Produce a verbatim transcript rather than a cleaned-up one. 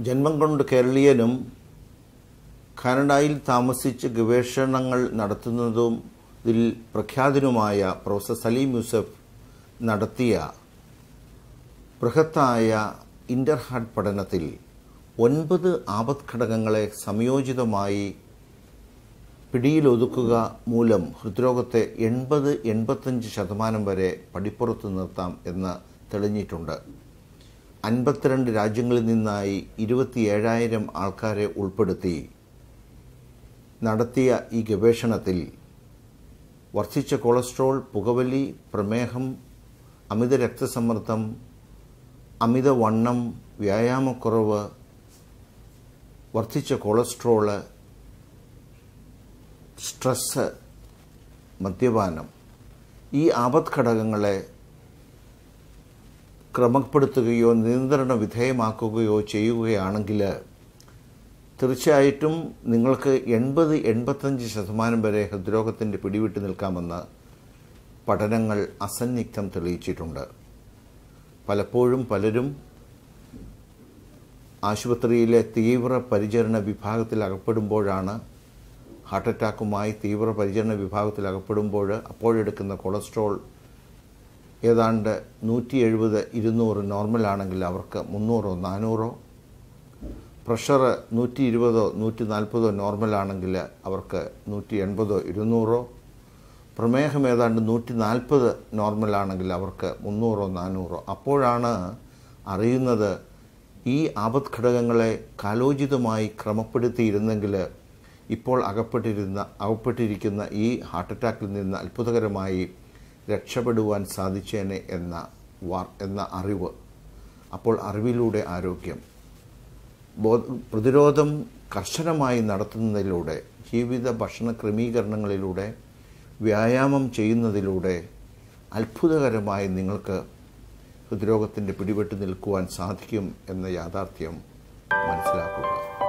ജന്മം കൊണ്ട് കേരളീയനും കാനഡയിൽ താമസിച്ച് ഗവേഷണങ്ങൾ നടത്തുന്നതും ഇതിൽ പ്രഖ്യാതനുമായ പ്രൊഫസർ സലീം യൂസഫ് നടത്തിയ ബൃഹത്തായ ഇന്റർഹാർട്ട് പഠനത്തിൽ ഒൻപത് ആപത്ഘടകങ്ങളെ സംയോജിതമായി പിടിയിലൊതുക്കുക മൂലം ഹൃദ്രോഗത്തെ എൺപത് എൺപത്തഞ്ച് ശതമാനം വരെ പടിപ്പുറത്ത് നിർത്താം എന്ന് തെളിഞ്ഞിട്ടുണ്ട്. അൻപത്തിരണ്ട് രാജ്യങ്ങളിൽ നിന്നായി ഇരുപത്തിയേഴായിരം ആൾക്കാരെ ഉൾപ്പെടുത്തി നടത്തിയ ഈ ഗവേഷണത്തിൽ വർദ്ധിച്ച കൊളസ്ട്രോൾ, പുകവലി, പ്രമേഹം, അമിത രക്തസമ്മർദ്ദം, അമിതവണ്ണം, വ്യായാമക്കുറവ്, വർദ്ധിച്ച കൊളസ്ട്രോള്, സ്ട്രെസ്, മദ്യപാനം, ഈ ആപത്ഘടകങ്ങളെ ക്രമപ്പെടുത്തുകയോ നിയന്ത്രണ വിധേയമാക്കുകയോ ചെയ്യുകയാണെങ്കിൽ തീർച്ചയായിട്ടും നിങ്ങൾക്ക് എൺപത് എൺപത്തഞ്ച് ശതമാനം വരെ ഹൃദ്രോഗത്തിൻ്റെ പിടിവിട്ട് നിൽക്കാമെന്ന് പഠനങ്ങൾ അസന്നിഗ്ധം തെളിയിച്ചിട്ടുണ്ട്. പലപ്പോഴും പലരും ആശുപത്രിയിലെ തീവ്ര പരിചരണ വിഭാഗത്തിൽ അകപ്പെടുമ്പോഴാണ് ഹാർട്ട് അറ്റാക്കുമായി തീവ്ര പരിചരണ വിഭാഗത്തിൽ അകപ്പെടുമ്പോൾ അപ്പോഴെടുക്കുന്ന കൊളസ്ട്രോൾ ഏതാണ്ട് നൂറ്റി എഴുപത് ഇരുന്നൂറ് നോർമലാണെങ്കിൽ അവർക്ക് മുന്നൂറോ നാനൂറോ, പ്രഷർ നൂറ്റി ഇരുപതോ നൂറ്റി നാൽപ്പതോ നോർമലാണെങ്കിൽ അവർക്ക് നൂറ്റി എൺപതോ ഇരുന്നൂറോ, പ്രമേഹം ഏതാണ്ട് നൂറ്റി നാൽപ്പത് നോർമലാണെങ്കിൽ അവർക്ക് മുന്നൂറോ നാനൂറോ. അപ്പോഴാണ് അറിയുന്നത് ഈ ആപത്ഘടകങ്ങളെ കാലോചിതമായി ക്രമപ്പെടുത്തിയിരുന്നെങ്കിൽ ഇപ്പോൾ അകപ്പെട്ടിരുന്ന അകപ്പെട്ടിരിക്കുന്ന ഈ ഹാർട്ട് അറ്റാക്കിൽ നിന്ന് അത്ഭുതകരമായി രക്ഷപ്പെടുവാൻ സാധിച്ചേനെ എന്ന വാർ എന്ന അറിവ്. അപ്പോൾ അറിവിലൂടെ ആരോഗ്യം, പ്രതിരോധം കർശനമായി നടത്തുന്നതിലൂടെ, ജീവിത ഭക്ഷണ ക്രമീകരണങ്ങളിലൂടെ, വ്യായാമം ചെയ്യുന്നതിലൂടെ അത്ഭുതകരമായി നിങ്ങൾക്ക് ഹൃദ്രോഗത്തിൻ്റെ പിടിപെട്ട് നിൽക്കുവാൻ സാധിക്കും എന്ന യാഥാർത്ഥ്യം മനസ്സിലാക്കുക.